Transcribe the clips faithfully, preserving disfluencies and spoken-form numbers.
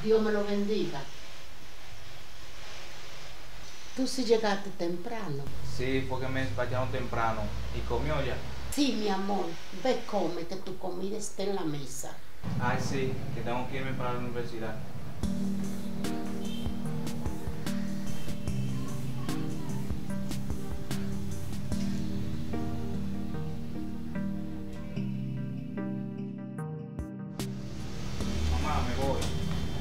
Dios me lo bendiga. Tú sí llegaste temprano. Sí, fue que me despacharon temprano. ¿Y comió ya? Sí, mi amor. Ve, come, que tu comida esté en la mesa. Ay, sí, que tengo que irme para la universidad. Mamá, me voy.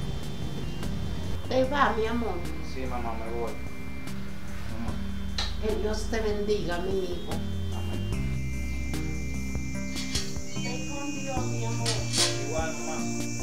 Te va, mi amor. Sí, mamá, me voy. Mamá. Que Dios te bendiga, mi hijo. Amén. Ve con Dios, mi amor. Igual, mamá.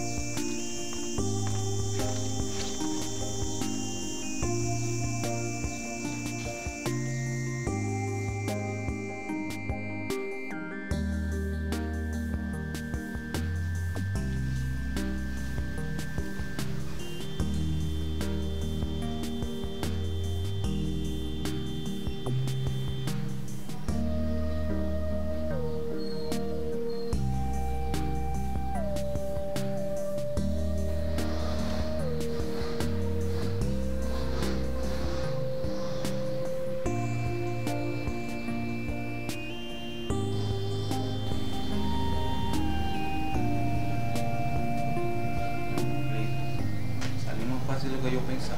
Salimos fácil de lo que yo pensaba.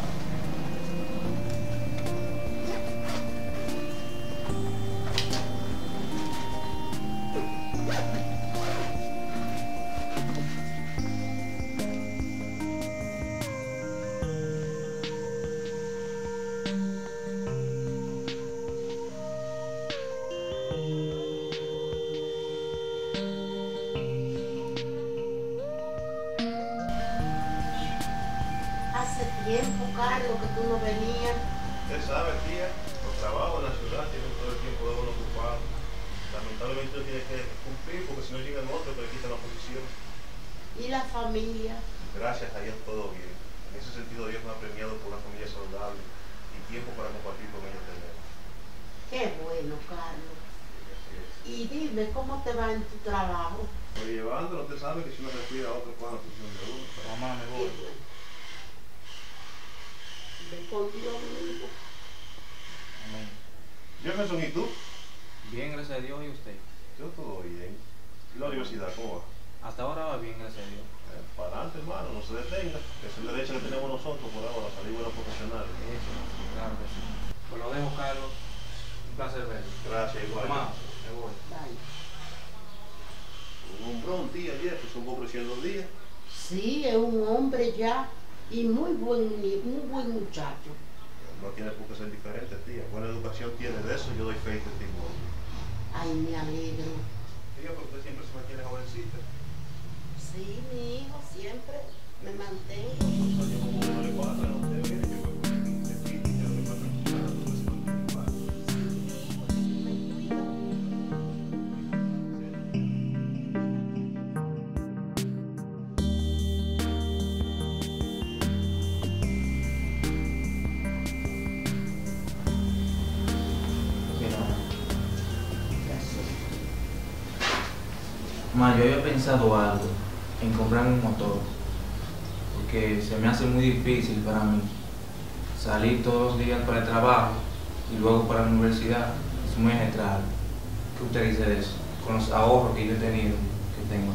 Hace tiempo, Carlos, que tú no venías. Usted sabe, tía, los trabajos en la ciudad tienen todo el tiempo de uno ocupado. Lamentablemente uno tiene que cumplir porque si no llegan otros que le quitan la posición. ¿Y la familia? Gracias a Dios todo bien. En ese sentido Dios me ha premiado por una familia saludable y tiempo para compartir con ella tener. Qué bueno, Carlos. Así es. Y dime, ¿cómo te va en tu trabajo? Pero llevándolo, usted sabe que si uno respira a otro coge la posición de uno. Mamá, me Qué voy. bueno. Ve con Dios, mi hijo. Amén. Jefferson, ¿y tú? Bien, gracias a Dios. ¿Y usted? Yo todo bien. ¿Y la universidad cómo va? Hasta ahora va bien, gracias a Dios. Eh, para adelante, hermano, no se detenga. Es el derecho que tenemos nosotros por ahora, salir buenos profesionales. Eso, claro que sí. Pues lo dejo, Carlos. Un placer verlo. Gracias, igual. Mamá, me voy. Bye. Un hombrón, tía, Jefferson, vos creciendo días. Sí, es un hombre ya y muy buen, muy buen muchacho. No tiene por qué ser diferente, tía. Buena educación tiene de eso, yo doy fe y testimonio. Ay, me alegro. Tía, pero usted siempre se mantiene jovencita. Sí, mi hijo, siempre me mantengo. Los años como uno le pasa, ¿no? Usted viene, yo creo que quince, quince, ya le pasa claro, todo se mantiene igual. Sí, mi hijo, me cuido. Mira, ma, yo había pensado algo en comprarme un motor, porque se me hace muy difícil para mí salir todos los días para el trabajo y luego para la universidad. Es muy ajetreado. ¿Qué usted dice de eso? Con los ahorros que yo he tenido, que tengo.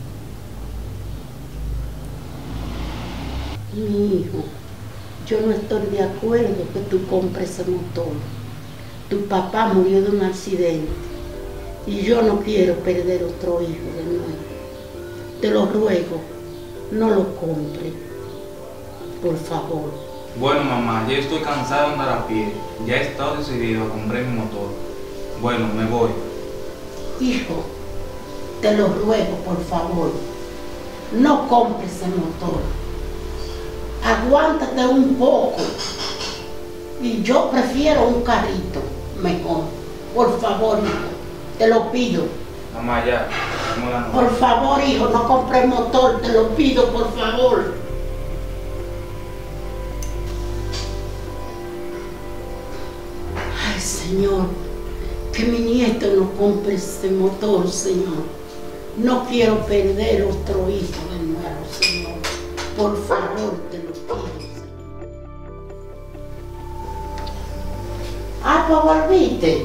Mi hijo, yo no estoy de acuerdo que tú compres ese motor. Tu papá murió de un accidente y yo no quiero perder otro hijo de nuevo. Te lo ruego, no lo compres, por favor. Bueno, mamá, ya estoy cansado de andar a pie. Ya he estado decidido a comprar mi motor. Bueno, me voy. Hijo, te lo ruego, por favor, no compres ese motor. Aguántate un poco y yo prefiero un carrito mejor. Por favor, hijo, te lo pido. Mamá, ya. Vamos a la Por favor, hijo, no compres motor, te lo pido, por favor. Ay, Señor, que mi nieto no compre ese motor, Señor. No quiero perder otro hijo de nuevo, Señor. Por favor, te lo pido. Ah, pues volviste.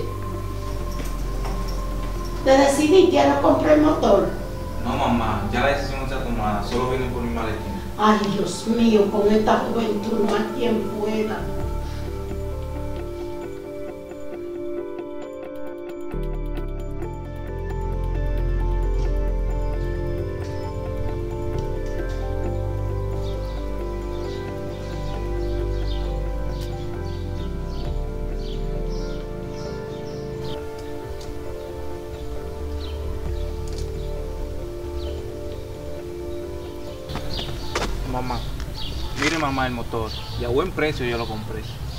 ¿Te decidiste a no comprar el motor? No, mamá, ya la decisión está tomada, solo vine por mi maletín. Ay, Dios mío, con esta juventud no hay quien pueda. Mamá, mire mamá el motor, y a buen precio yo lo compré.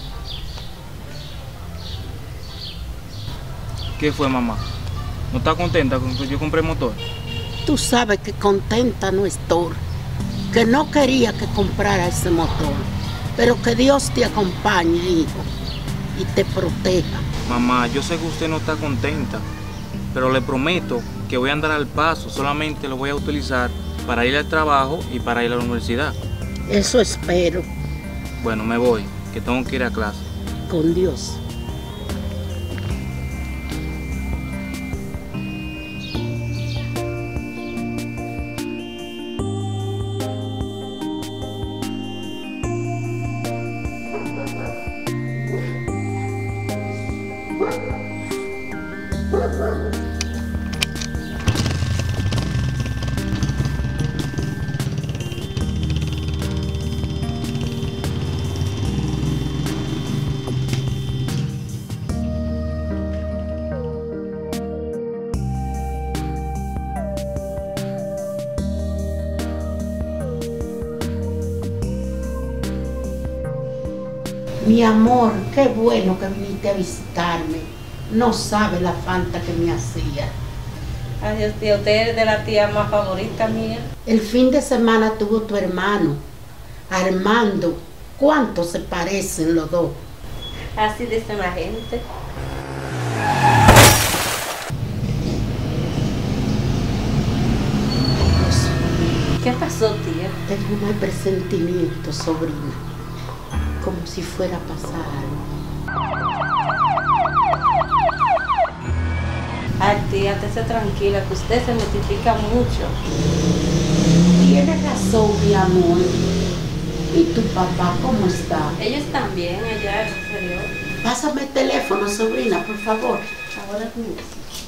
¿Qué fue, mamá? ¿No está contenta con que yo compré el motor? Tú sabes que contenta no estoy, que no quería que comprara ese motor, pero que Dios te acompañe, hijo, y te proteja. Mamá, yo sé que usted no está contenta, pero le prometo que voy a andar al paso, solamente lo voy a utilizar para ir al trabajo y para ir a la universidad. Eso espero. Bueno, me voy, que tengo que ir a clase. Con Dios. Mi amor, qué bueno que viniste a visitarme. No sabe la falta que me hacía. Adiós, tía, usted es de la tía más favorita mía. El fin de semana tuvo tu hermano, Armando. ¿Cuánto se parecen los dos? Así dicen la gente. ¿Qué pasó, tía? Tengo un mal presentimiento, sobrina. Como si fuera a pasar algo. Ay, tía, esté tranquila, que usted se mortifica mucho. Tienes razón, mi amor. ¿Y tu papá cómo está? Ellos también, allá, en exterior. Pásame el teléfono, sobrina, por favor. Ahora mismo.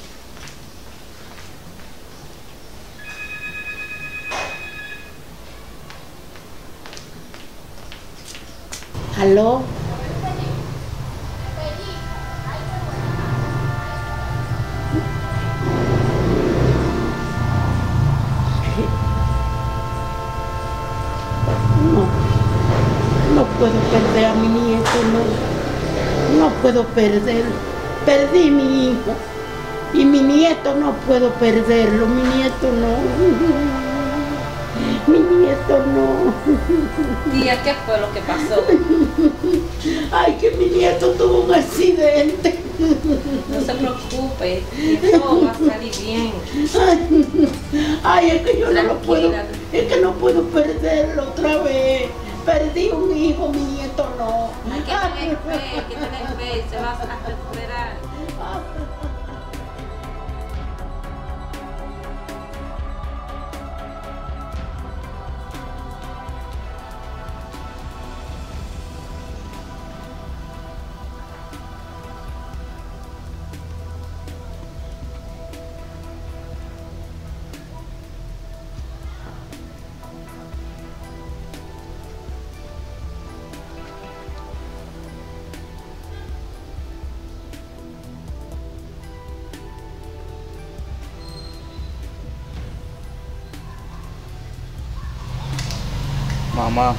¿Aló? No, no puedo perder a mi nieto, no. No puedo perder. Perdí mi hijo. Y mi nieto no puedo perderlo. Mi nieto no. Mi nieto no. Tía, ¿qué fue lo que pasó? Ay, que mi nieto tuvo un accidente. No se preocupe, y todo va a salir bien. Ay, ay, es que yo no lo puedo, Tranquila. es que no puedo perderlo otra vez. Perdí un hijo, mi nieto no. Hay que tener fe, hay que tener fe, se va a recuperar. Mamá,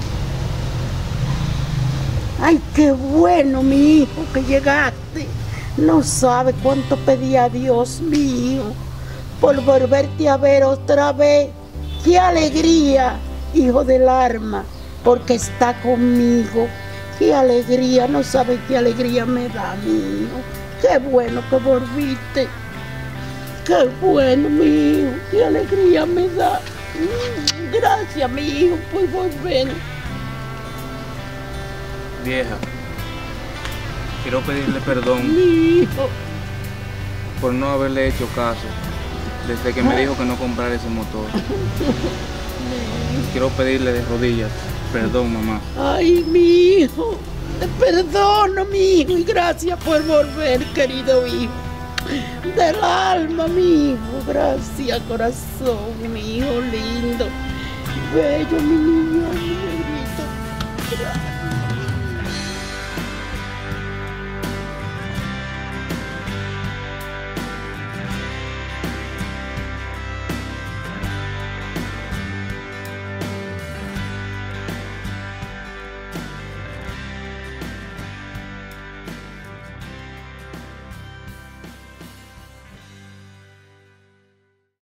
Ay, qué bueno, mi hijo, que llegaste. No sabe cuánto pedí a Dios mío por volverte a ver otra vez. Qué alegría, hijo del alma, porque está conmigo. Qué alegría, no sabe qué alegría me da, mi hijo. Qué bueno que volviste. Qué bueno, mi hijo, qué alegría me da. Mm. Gracias, mi hijo, por volver. Vieja, quiero pedirle perdón Mi hijo. por no haberle hecho caso desde que me dijo que no comprara ese motor. Quiero pedirle de rodillas perdón, mamá. Ay, mi hijo. Te perdono, mi hijo, y gracias por volver, querido hijo. Del alma, mi hijo. Gracias, corazón, mi hijo lindo. Bello, mi niño, mi negrito. Gracias.